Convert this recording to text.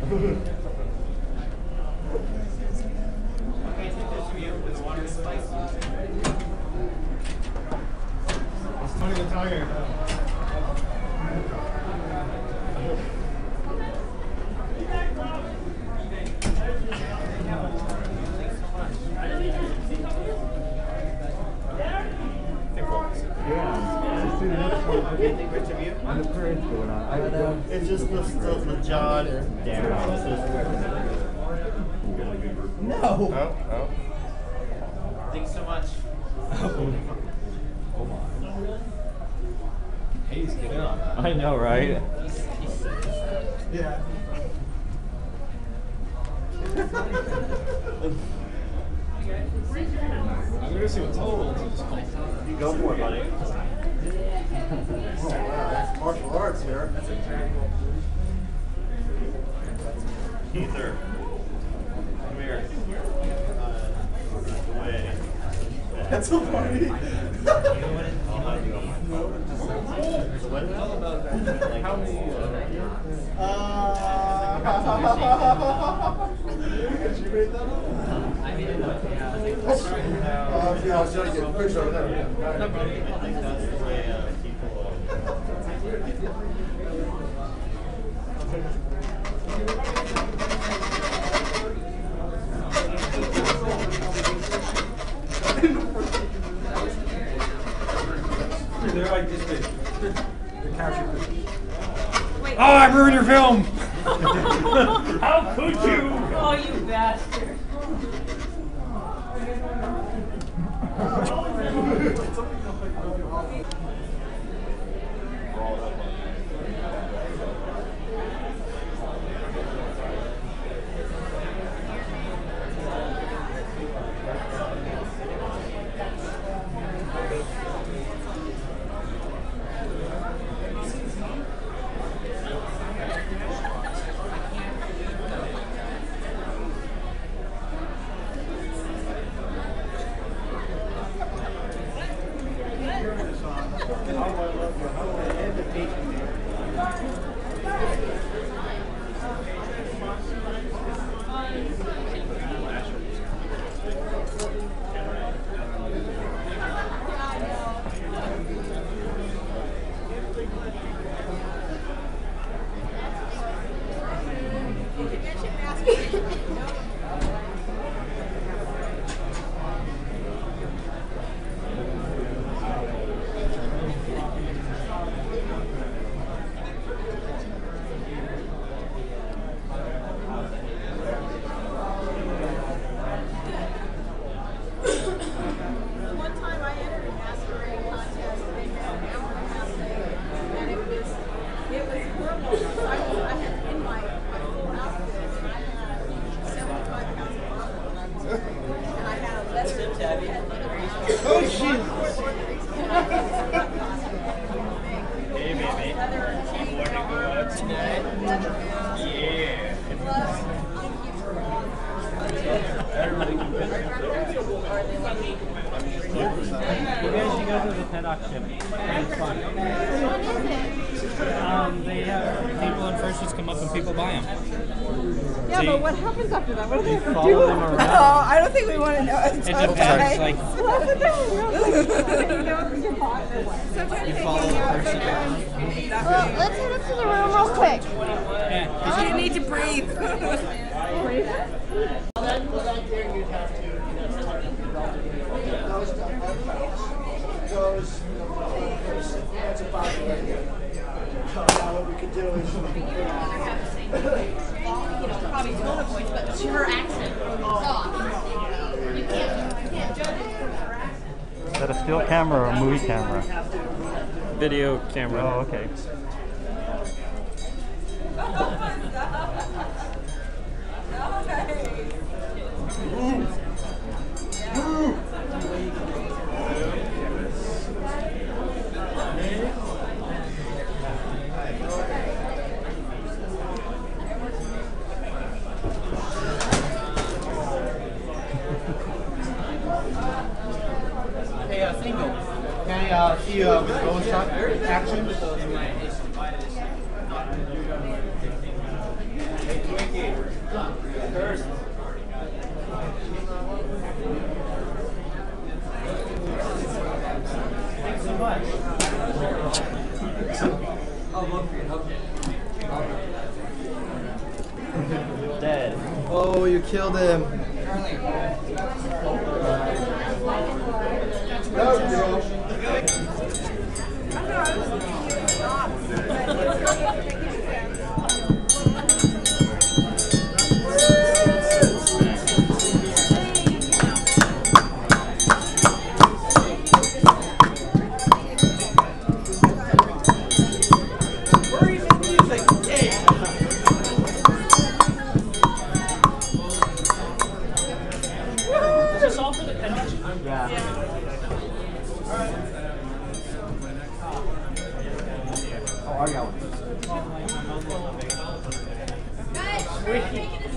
Not even tired. And the parade's going on. It's just the John. No! Oh. Thanks so much. Hayes, get in on that. I know, right? Yeah. I'm gonna see what's total. You go for it, buddy. Martial arts here. That's exactly. Ether. Come here. Away. That's so funny. How many? Did you read that up? I made it up, yeah. I was trying to get pushed over there. I think that's the way people. They're like this big. The capture. Wait. Oh, I ruined your film! How could you? Oh, you bastard. Oh shit! Hey, baby. You want to go out tonight? Yeah. Everybody can fit. You guys should go to the pet auction. It's fun. They have people and fursuits come up and people buy them. Yeah, So but what happens after that? What do they ever follow do? them around. No, I don't think we want to know. It depends. Like Sometimes you they follow hang the out. person around. Well, let's head up to the room real quick. Yeah. You need to breathe. Breathe? What we could do is Probably tone of voice, but her accent soft. You can't judge it from her accent. Is that a still camera or a movie camera? Video camera. Oh, okay. Hey, Single. Can I see you with gold shot action? Hey, Twinkie. Dead. Oh, you killed him. Guys, we're taking a